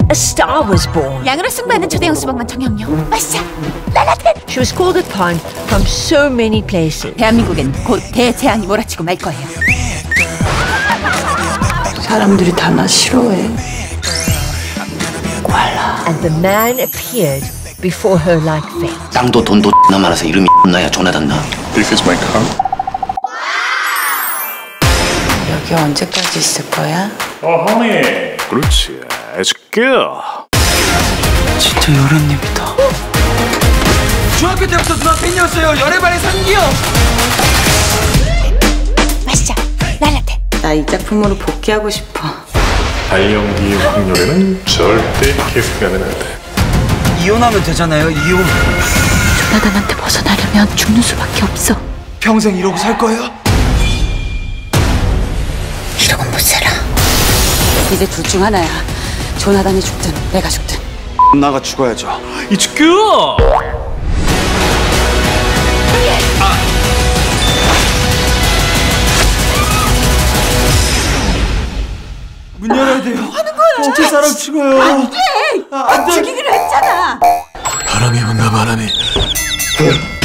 a star was born. 양으로 승부하는 초대형 수박만 정형용. 마시자. 랄라텐. She was called upon from so many places. 대한민국엔 곧 대재앙이 몰아치고 말 거예요. 사람들이 다 나 싫어해. And the man appeared before her like fate. 땅도 돈도 나 많아서 이름이 나야 조나단 나. This is my car. 여기 언제까지 있을 거야? honey. 그렇지. It's good. 진짜 열애님이다. 중학교 때부터 누나 팬이었어요. 열애반의 상기요. 마시자. 랄라텐. 나 이 작품으로 복귀하고 싶어. 발연기의 확률에는 절대 계속하면 안 돼. 이혼하면 되잖아요. 이혼. 조나단한테 벗어나려면 죽는 수밖에 없어. 평생 이러고 살 거예요? 이러곤 못 살아. 이제 둘 중 하나야. 조나단이 죽든 내가 죽든. 나가 죽어야죠. It's good. 문 열어야 돼요. 하는 거야. 제 사람 죽어요. 안 돼. 죽이기로 했잖아. 바람이 온다 바람이.